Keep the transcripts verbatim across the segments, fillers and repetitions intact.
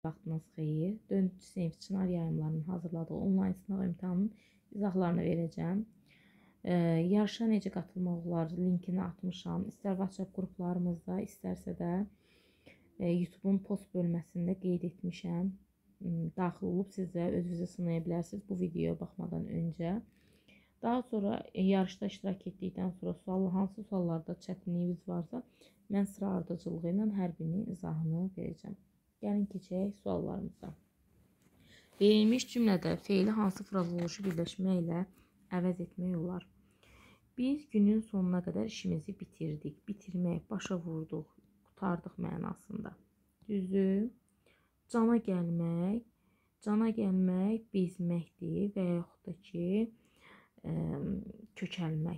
Vaxtınız xeyir. dördüncü sinif Çınar yayımlarının hazırladığı onlayn sınaq imtahanının izahlarını verəcəm. Ee, yarışa necə qatılmaq olar linkini atmışam. İstər WhatsApp qruplarımızda, istərsə də e, YouTube'un post bölməsində qeyd etmişəm. Daxil olub siz də özünüzü sınaya bilərsiniz bu videoya baxmadan öncə. Daha sonra e, yarışda iştirak etdikdən sonra sual, hansı suallarda çətinliyiniz varsa, mən sıra ardıcılığı ilə hər birinin izahını verəcəm. Gəlin keçək suallarımıza. Verilmiş cümlədə feili hansı frazeoloji birləşmə ilə əvəz etmək olar? Biz günün sonuna qədər işimizi bitirdik. Bitirmək, başa vurduq, qurtardıq mənasında. Düzdür? Cana gəlmək, cana gəlmək bezməkdir və yaxud da ki, ə, kökəlmək.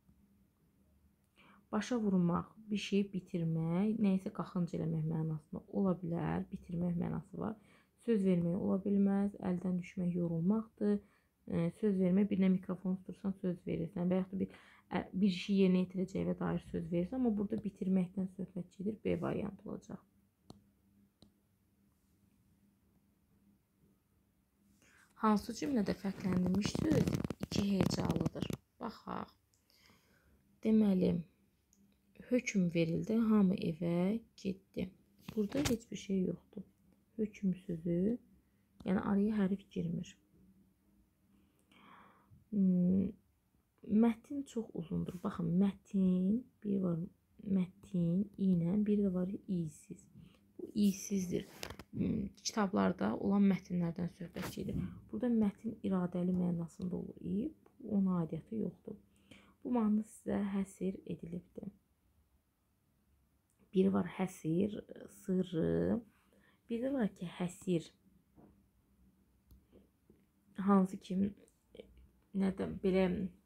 Başa vurmaq, bir şey bitirmək, nəysə qaxınc eləmək mənasında ola bilər, bitirmək mənası var. Söz vermək ola bilməz, əldən düşmək yorulmaqdır. E, söz vermək, birinə mikrofon tutursan söz verirsən və yaxud da bir, bir işi yerinə yetirəcəyinə dair söz verirsən, amma burada bitirməkdən söhbət gedir, B variantı olacaq. Hansı cümlədə fərqləndirilmiş söz iki hecalıdır? Baxaq. Deməli, hökm verildi, hamı evə getdi. Burada heç bir şey yoxdur. Hökm sözü, yəni araya hərf girmir. Hmm, mətin çox uzundur. Baxın, mətin, bir var mətin, ilə, bir də var iysiz. Bu iysizdir. Hmm, kitablarda olan mətinlərdən söhbət gedir. Burada mətin iradəli mənasında olur. İyi, ona aidiyyatı yoxdur. Bu mahnı sizə həsr edilibdir. Biri var həsir, sırrı. Bir də var ki, həsir. Hansı ki, nədən, belə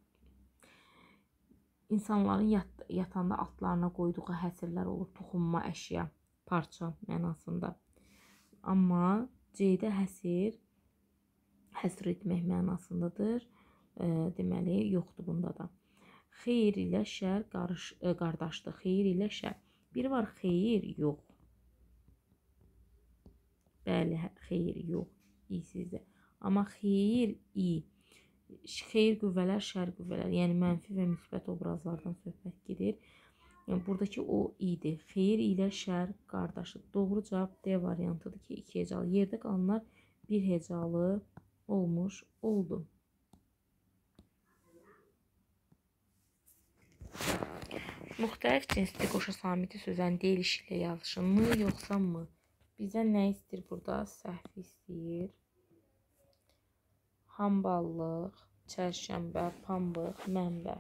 insanların yat, yatanda altlarına qoyduğu həsirlər olur. Toxunma əşya, parça mənasında. Amma C-də həsir, həsr etmək mənasındadır. E, deməli, yoxdur bunda da. Xeyir ilə şər qarış, e, qardaşdır. Xeyir ilə şər. Biri var xeyir, yox. Bəli, xeyir, yox. İyisizdir. Amma xeyir, iyi. Xeyir qüvvələr, şər qüvvələr. Yəni, mənfi və müsbət obrazlardan söhbət gedir. Yəni, buradakı o iyidir. Xeyir ilə şər qardaşı. Doğru cavab D variantıdır ki, iki hecalı. Yerdə qalanlar bir hecalı olmuş oldu. Müxtəlif cinsli qoşa samiti sözlərin deyilişi ilə yazılışın mı, yoxsa mı? Bizə nə istəyir burada? Səhv istəyir. Hamballıq, çərşənbə, pambıq, mənbə.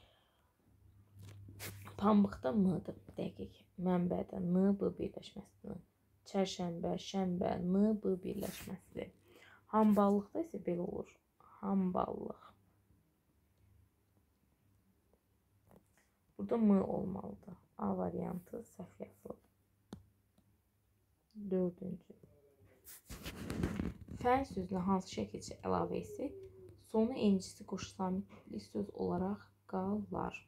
Pambıqda mıdır? Dəqiq. Mənbədə n, b birləşməsidir. Çərşənbə, şənbə, n, b birləşməsidir. Hamballıqda isə belə olur. Hamballıq. Burada m olmalıdır. A variantı səhv yazılıb. Dördüncü. Fən sözünə hansı şəkildə əlavə etsək, sonu encisi qoşu samitli söz olaraq qalar.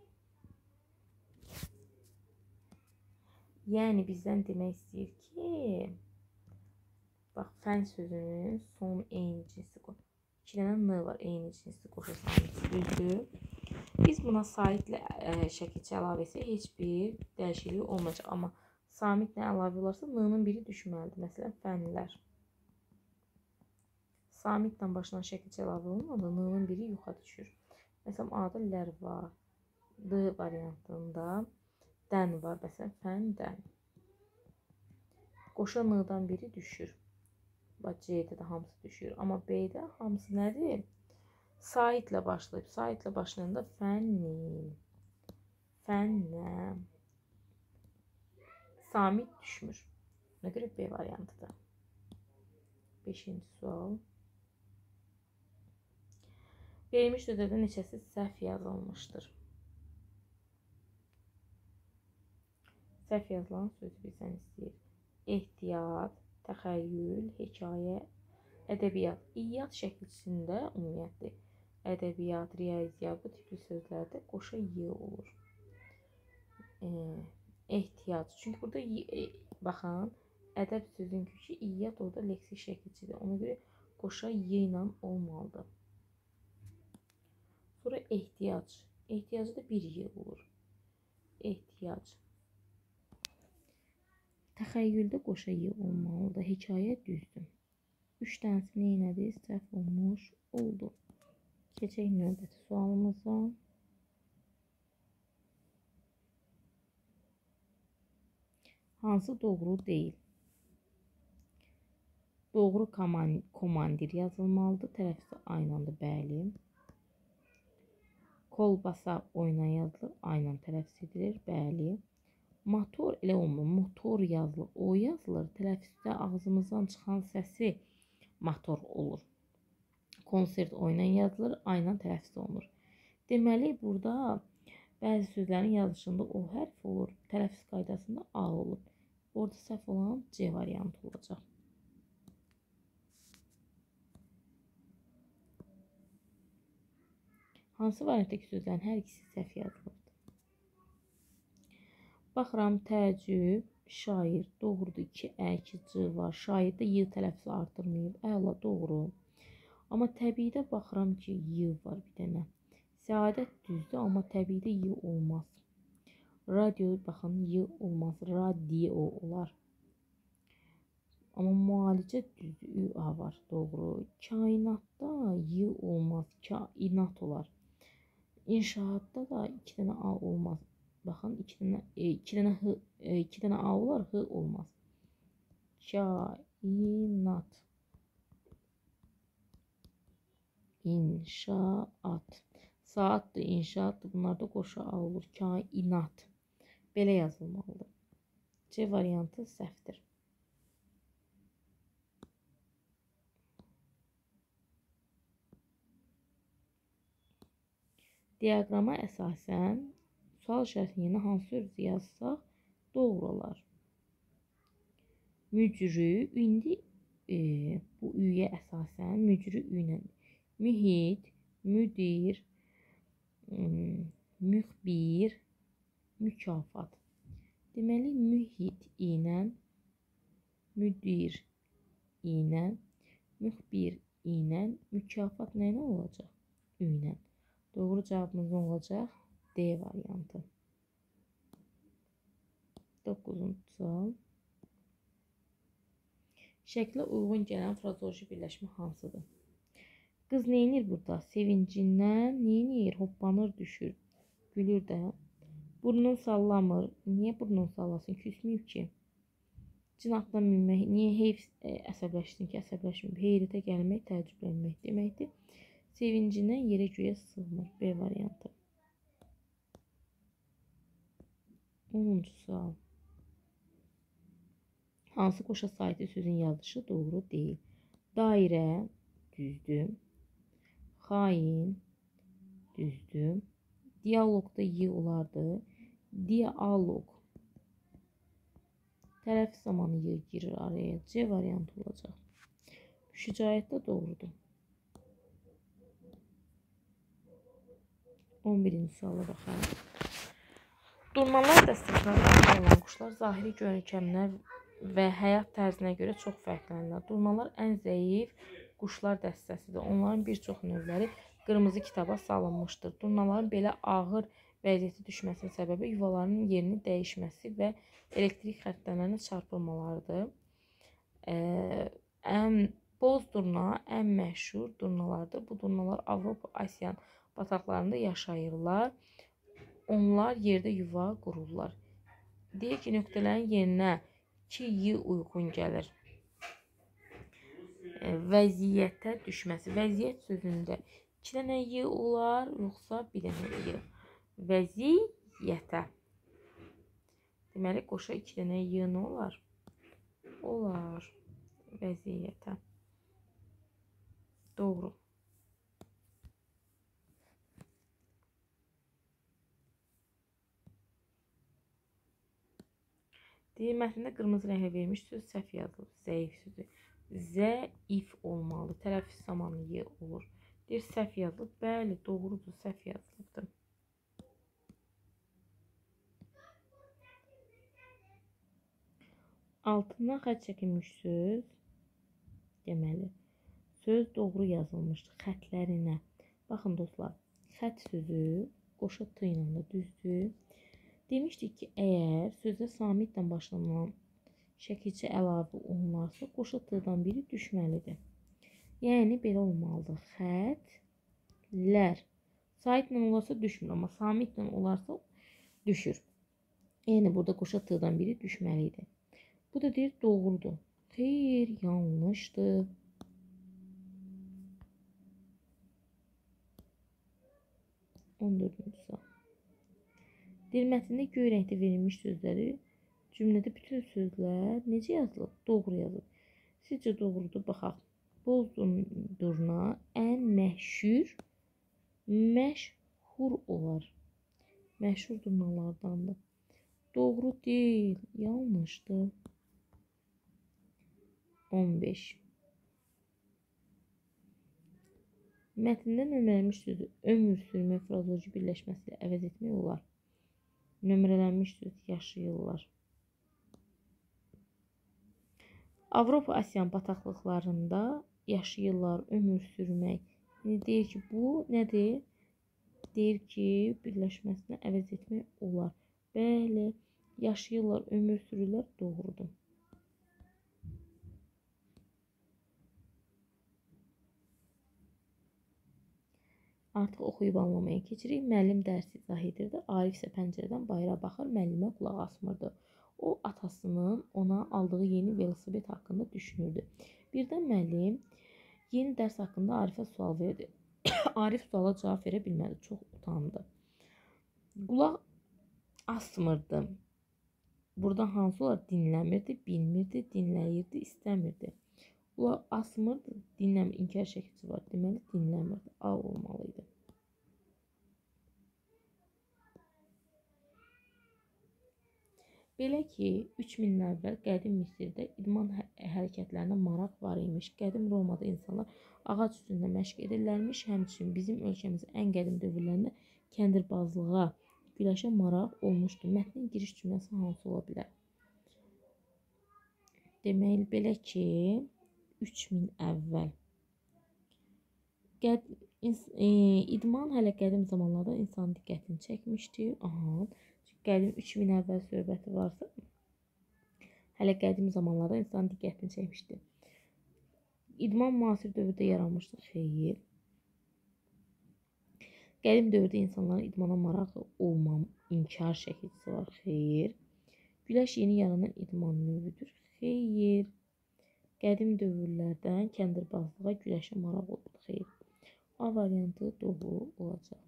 Yəni bizdən demək istəyir ki, bax, fən sözünün son eyni cinsi qoşu. İki dənə n var, eyni cinsi qoşu samitli düzdür. Biz buna saitlə şəkildə əlavə etsək, heç bir dəyişiklik olmayacaq. Amma samitlə əlavə olarsa, n-nın biri düşməlidir. Məsələn, fənlər. Samitlə başlanan şəkildə əlavə olmadan n-nın biri yuxa düşür. Məsələn, A-da lər var. D variantında dən var. Məsələn, fəndən. Qoşa n-dan biri düşür. Bax, C-də də hamısı düşür. Amma B-də hamısı nədir? Saitlə başlayıb. Saitlə başlayanda fənnin. Fənnə. Samit düşmür. Nə görə B variantıdır. Beşinci sual. Verilmiş sözlərdə neçəsi səhv yazılmışdır? Səhv yazılan sözü bizdən istəyir. Ehtiyat, təxəyyül, hekayə, ədəbiyyat. İyyat şəkilçisində ümumiyyətli. Ədəbiyyat, riyaziyyat, bu tipli sözlərdə qoşa y olur. E, ehtiyac. Çünki burada, e, baxın, ədəb sözün kökü iyyət orada leksik şəkilçidir. Ona görə qoşa y ilə olmalıdır. Sonra ehtiyac. Ehtiyacı da bir y olur. Ehtiyac. Təxəyyüldə qoşa y olmalıdır. Hekayə düzdür. Üç dənəsi neynədir? Səhv olmuş oldu. Keçək növbəti sualımıza. Hansı doğru deyil? Doğru komandir yazılmalıdır. Tələffüzü aynı anda bəli. Kolbasa oyna yazılır. Aynen tələffüz edilir. Bəli. Motor elə olmur. Motor yazılır. O yazılır. Tələffüzdə ağzımızdan çıxan səsi motor olur. Konsert oyna yazılır. Aynen tələffüz olunur. Deməli burada bəzi sözlərin yazılışında o hərf olur. Tələffüz qaydasında A olur. Orada səhv olan C variantı olacaq. Hansı variantdakı sözlərin hər ikisi səhv yazılıbdır? Baxıram, təəccüb, şair, doğrudur. iki ə, iki c var. Şairdə y tələffüzü artırmayıb. Əla, doğru. Amma təbiidə baxıram ki, y var bir dənə. Səadət düzdür, amma təbiidə y olmaz. Radio, baxın, y olmaz. Radio olar. Amma müalicə düzdür, ü a var, doğru. Kainatda y olmaz, kainat olar. İnşaatda da iki dənə a olmaz. Baxın, iki dənə, iki dənə, h, iki dənə a olar, h olmaz. Kainat. İnşaat. Saatdır, inşaatdır. Bunlarda qoşa a olur. Kainat. Belə yazılmalıdır. C variantı səhvdir. Diaqrama əsasən sual işarəsinin yerinə hansı sözü yazsaq doğru olar. Mücrü, indi e, bu üyə əsasən mücrü ilə mühit, müdir, müxbir, mükafat. Deməli mühit ilə, müdir ilə, müxbir ilə, mükafat nə ilə olacaq? Ü ilə. Doğru cevabımız ne olacak? D variantı. doqquzuncu sual. Şəklə uyğun gələn frazeoloji birləşmə hansıdır? Qız neynir burada? Sevincindən neynir? Hoppanır, düşür. Gülür də. Burnunu sallamır. Niyə burnunu sallasın? Küsməyib ki. Cinatdan minmək. Niyə heyf e, əsəbləşsin ki? Əsəbləşməyib. Heyrətə gəlmək, təəccüblənmək deməkdir. Sevincindən yerə göyə sığmır. B variantı. onuncu sual. Hansı qoşa saiti sözün yazılışı doğru deyil? Dairə düzdür. Xain düzdür. Diyaloqda y olardı. Dialog. Tələffüz zamanı y girir araya. C variantı olacaq. Şücaətdə doğrudur. on birinci suala baxalım. Durnalar dəstəsinə daxil olan quşlar zahiri görkəminə və həyat tərzinə görə çox fərqlənirlər. Durnalar ən zəif quşlar dəstəsidir. Onların bir çox növləri qırmızı kitaba salınmışdır. Durnaların belə ağır vəziyyətə düşməsinin səbəbi yuvalarının yerini dəyişməsi və elektrik xəttlərinə çarpılmalarıdır. Ee, ən boz durna ən məşhur durnalardır. Bu durnalar Avropa, Asiya bataqlarında yaşayırlar. Onlar yerdə yuva qururlar. Deyək ki, nöqtələrin yerinə iki y uyğun gəlir. E, vəziyyətə düşməsi. Vəziyyət sözündə iki dənə y olar, yoxsa bir dənə y. Vəziyyətə. Deməli, qoşa iki dənə y nə olar? Olar. Vəziyyətə. Doğru. Deyir, mətndə qırmızı rənglə verilmiş söz səhv yazılıb. Zəif sözü. Zəif olmalı. Tələffüz zamanı y olur. Deyir, səhv yazılıb. Bəli, doğrudur. Səhv yazılıbdır. Altından xətt çəkilmiş söz. Deməli, söz doğru yazılmışdı xətlərinə. Baxın dostlar, xətt sözü qoşa t ilə də düzdür. Demişdik ki, əgər sözdə samitlə başlanan şəkilçi əlavə olunarsa, qoşa t-dan biri düşməlidir. Yəni, belə olmalıdır. Xətlər. Saitlə olarsa düşmür, amma samitlə olarsa düşür. Yəni, burada qoşa t-dan biri düşməlidir. Bu da deyir, doğrudur. Xeyr, yanlışdır. on dördüncü sual. Deyir, mətndə göy rəngdə verilmiş sözləri cümlədə bütün sözlər necə yazılır? Doğru yazılır. Sizcə doğrudur? Baxaq. Boz durna ən məşhur məşhur olar. Məşhur durnalardandır. Doğru deyil, yanlışdır. on beş. Mətndə nömrələnmiş sözü ömür sürmə frazeoloji birləşməsi ilə əvəz etmək olar. Nömrələnmiş söz yaşayırlar. Avropa Asiyan bataqlıqlarında yaşayırlar, ömür sürmək. Yəni, deyir ki, bu nədir? Deyir ki, birləşməsinə əvəz etmək olar. Bəli, yaşayırlar, ömür sürürlər, doğrudur. Artıq oxuyub anlamaya keçirik. Müəllim dərsi izah edirdi. Arif isə pəncərədən bayıra baxır, müəllimə qulaq asmırdı. O, atasının ona aldığı yeni velosiped haqqında düşünürdü. Birdən müəllim yeni dərs haqqında Arifə sual verdi. Arif suala cavab verə bilmədi, çox utandı. Qulaq asmırdı. Burada hansı olar? Dinləmirdi, bilmirdi, dinləyirdi, istəmirdi. Qulaq asmırdı, dinləmir, inkar şəkilçisi var. Deməli, dinləmirdi. A olmalıydı. Belə ki, üç min il əvvəl qədim Misirdə idman hərəkətlərinə maraq var imiş. Qədim Romada insanlar ağac üstündə məşq edirlərmiş. Həmçinin bizim ölkəmizin ən qədim dövrlərində kəndirbazlığa, güləşə maraq olmuşdu. Mətnin giriş cümləsi hansı ola bilər? Deməli, belə ki, üç min əvvəl. Qəd, e, idman hələ qədim zamanlarda insanın diqqətini çəkmişdi. Aha, qədim üç min əvvəl söhbəti varsa, hələ qədim zamanlarda insanın diqqətini çəkmişdi. İdman müasir dövrdə yaranmışdı. Xeyr. Qədim dövrdə insanların idmana marağı olmam, inkar şəkilçisi var. Xeyr. Güləş yeni yaranan idman növüdür. Xeyr. Qədim dövrlərdən kəndirbazlığa, güləşə maraq oldu. Xeyr. A variantı doğru olacaq.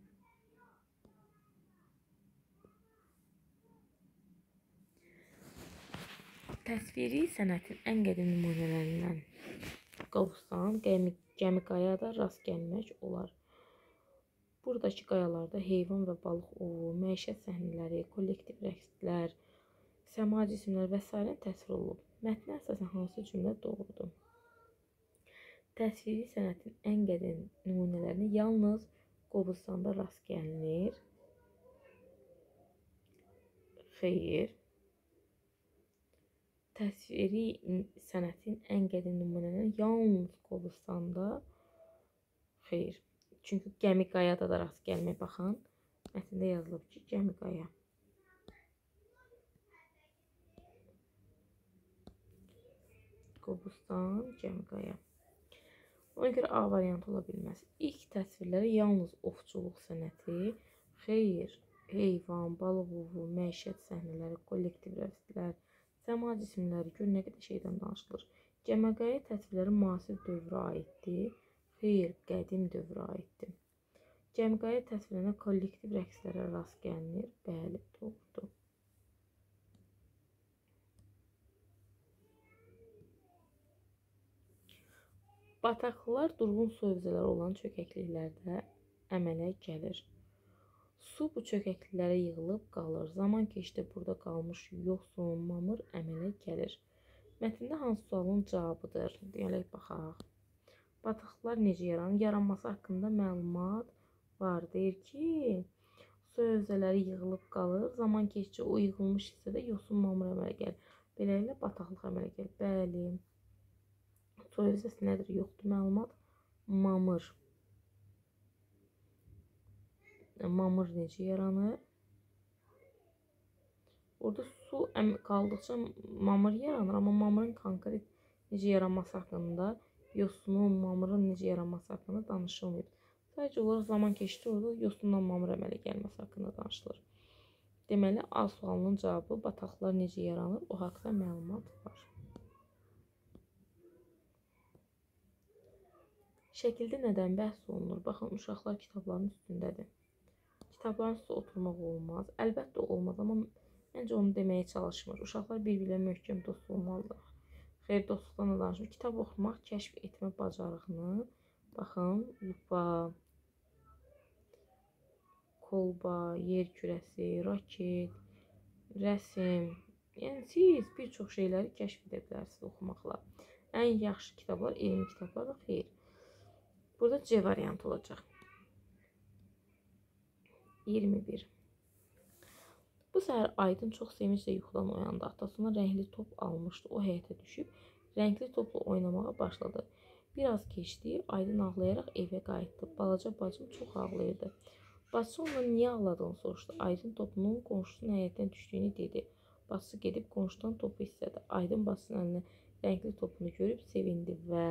Təsviri sənətin ən qədim nümunələrindən Qobustan, gəmi qayada rast gəlmək olar. Buradakı qayalarda heyvan və balıq ovu, məişət səhnələri, kollektiv rəqslər, səma cisimlər və s. təsvir olunub. Mətnə əsasən hansı cümlə doğrudur? Təsviri sənətin ən qədim nümunələrini yalnız Qobustanda rast gəlinir. Xeyr. Təsviri sənətin ən qədim nümunələrini yalnız Qobustanda. Xeyr. Çünki gəmi qayada da rast gəlmək. Baxın, mətndə yazılıb ki, gəmi qaya. Qobustan, gəmi qaya. Ona görə A variantı ola bilməz. İlk təsvirləri yalnız ovçuluq sənəti, xeyr, heyvan, balıq ovu, məişət səhnələri, kollektiv rəqslər, səma cisimləri, gör nə qədər şeydən danışılır. Gəmi qaya təsvirləri müasir dövrə aiddir. Xeyr, qədim dövrə aiddir. Gəmi qaya təsvirlərinə kollektiv rəqslərə rast gəlinir. Bəli, doğrudur. Bataqlılar durğun su hövzələri olan çökəkliklərdə əmələ gəlir. Su bu çökəkliklərə yığılıb qalır. Zaman keçdi burada qalmış yoxsul mamır əmələ gəlir. Mətndə hansı sualın cavabıdır? Deyək, baxaq. Bataqlılar necə yaranır? Yaranması haqqında məlumat var. Deyir ki, su hövzələri yığılıb qalır. Zaman keçdi o yığılmış hissədə yoxsul mamır əmələ gəlir. Beləliklə bataqlıq əmələ gəlir. Bəli. Soy hüceyrəsi nədir? Yoxdur məlumat. Mamır. Mamır necə yaranır? Orada su qaldıqca mamır yaranır, amma mamırın konkret necə yaranması haqqında, yosunun, mamırın necə yaranması haqqında danışılmır. Sadəcə olaraq zaman keçdi, orada yosundan mamır əmələ gəlməsi haqqında danışılır. Deməli, A sualının cavabı bataqlıqlar necə yaranır, o haqda məlumat var. Şəkildə nədən bəhs olunur? Baxın, uşaqlar kitabların üstündədir. Kitabların üstə oturmaq olmaz. Əlbəttə olmaz, amma məncə onu deməyə çalışmır. Uşaqlar bir-birlə möhkəm dost olmalıdır. Xeyr, dostluqdan da danışmır. Kitab oxumaq, kəşf etmə bacarığını, baxın, lupa, kolba, yer kürəsi, raket, rəsm, yəni siz bir çox şeyləri kəşf edə bilərsiniz oxumaqla. Ən yaxşı kitablar, elmi kitablar da xeyr. Burada C variantı olacaq. iyirmi bir. Bu səhər Aydın çox sevinclə yuxudan oyandı. Atası ona rəngli top almışdı. O həyətə düşüb, rəngli topla oynamağa başladı. Biraz keçdi, Aydın ağlayaraq evə qayıtdı. Balaca bacım çox ağlayırdı. Bacısı ondan niyə ağladığını soruşdu. Aydın topunun qonşusunun həyətdən düşdüyünü dedi. Bacısı gedib qonşudan topu istədi. Aydın bacısının əlinə rəngli topunu görüb sevindi və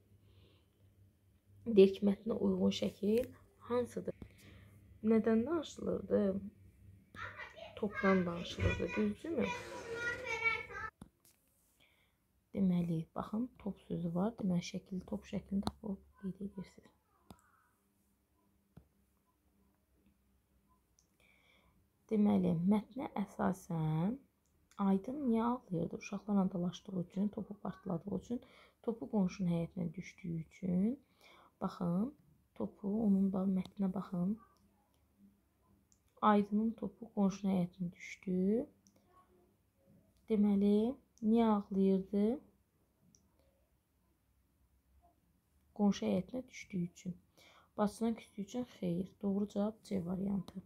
deyir ki, mətnə uyğun şəkil hansıdır? Nədən danışılırdı? Topdan danışılırdı, düzdürmü? Deməli, baxın, top sözü var. Deməli, şəkilli top şəklini tapıb qeyd edirsiniz. Deməli, mətnə əsasən Aydın niyə ağlayırdı? Uşaqlarla dalaşdığı üçün, topu partladığı üçün, topu qonşunun həyətinə düşdüyü üçün. Baxın, topu, onun da mətnə baxın. Aydının topu qonşunun həyətinə düşdü. Deməli, niyə ağlayırdı? Qonşu həyətinə düşdüyü üçün. Bacısından küsdüyü üçün xeyir. Doğru cavab C variantı.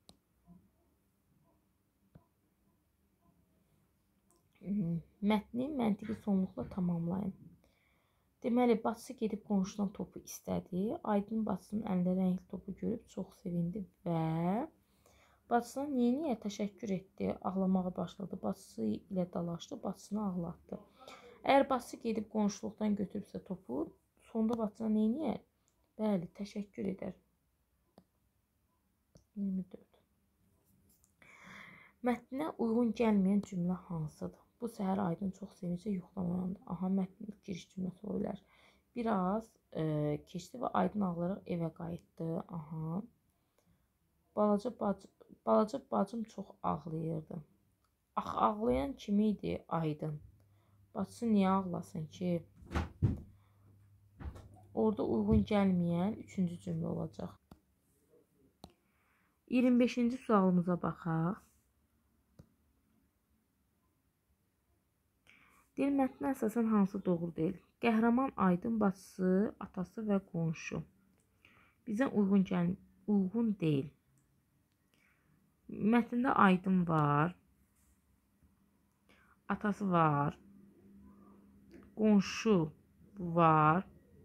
Mətni məntiqi sonluqla tamamlayın. Deməli, bacısı gedib qonşudan topu istədi. Aydın bacısının əlində rəngli topu görüb çox sevindi və bacısına niyə-niyə təşəkkür etdi, ağlamağa başladı. Bacısı ilə dalaşdı, bacısını ağlatdı. Əgər bacısı gedib qonşuluqdan götürübsə topu, sonda bacısına niyə? Bəli, təşəkkür edər. iyirmi dörd. Mətnə uyğun gəlməyən cümlə hansıdır? Bu səhər Aydın çox sevinclə yuxudan oyandı. Aha, mətnin ilk giriş cümləsi ola bilər. Biraz e, keçdi və Aydın ağlaraq evə qayıtdı. Aha. Balaca bacı Balaca bacım çox ağlayırdı. Axı ağlayan kim idi? Aydın. Bacısı niyə ağlasın ki? Orada uyğun gəlməyən üçüncü cümlə olacaq. iyirmi beşinci sualımıza baxaq. Deyir, mətnə əsasən hansı doğru deyil? Qəhrəman Aydın, bacısı, atası və qonşu. Bizə uyğun, gəl uyğun deyil. Mətndə Aydın var, atası var, qonşu var,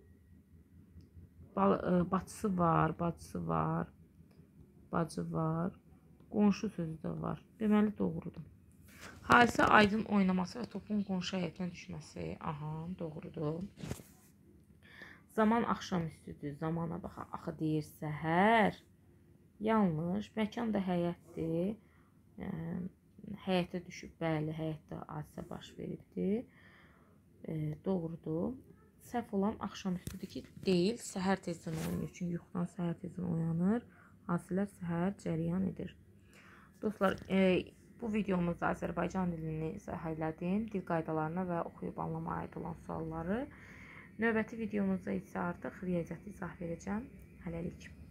bacısı var, bacısı var, bacı var, qonşu sözü də var. Deməli, doğrudur. Hadisə Aydın oynaması və topun qonşu həyətinə düşməsi. Aha, doğrudur. Zaman axşamüstüdür. Zamana baxaq. Axı deyir səhər. Yanlış. Məkan da həyətdir. E, həyətə düşüb. Bəli, həyətdə hadisə baş veribdir. E, doğrudur. Səhv olan axşamüstüdür ki, deyil. Səhər tezdən oynayır. Çünki yuxudan səhər tezdən oyanır. Hadisələr səhər cərəyan edir. Dostlar, e, bu videomuzda Azərbaycan dilini izah elədim. Dil qaydalarına və oxuyub anlamaya aid olan sualları. Növbəti videomuzda isə artıq riyaziyyatı izah verəcəm. Hələlik.